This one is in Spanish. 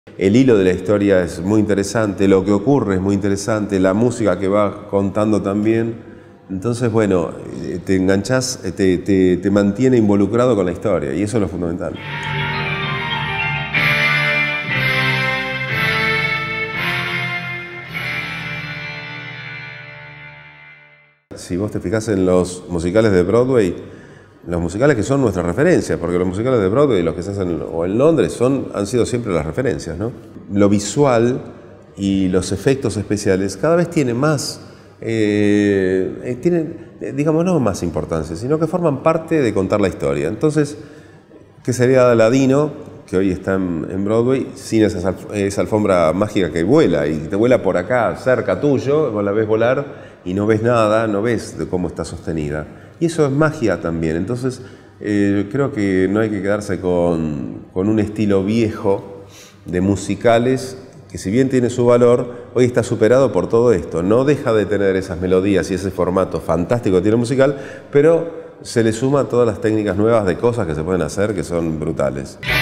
El hilo de la historia es muy interesante, lo que ocurre es muy interesante, la música que va contando también. Entonces, bueno, te enganchás, te mantiene involucrado con la historia y eso es lo fundamental. Si vos te fijás en los musicales de Broadway, los musicales que son nuestras referencias, porque los musicales de Broadway, los que se hacen o en Londres, han sido siempre las referencias, ¿no? Lo visual y los efectos especiales cada vez tienen más, digamos, no más importancia, sino que forman parte de contar la historia. Entonces, ¿qué sería Aladino, que hoy está en Broadway, sin esa alfombra mágica que vuela, y te vuela por acá, cerca tuyo, vos la ves volar y no ves nada, no ves de cómo está sostenida? Y eso es magia también. Entonces, creo que no hay que quedarse con un estilo viejo de musicales, que si bien tiene su valor, hoy está superado por todo esto. No deja de tener esas melodías y ese formato fantástico que tiene el musical, pero se le suman todas las técnicas nuevas de cosas que se pueden hacer que son brutales.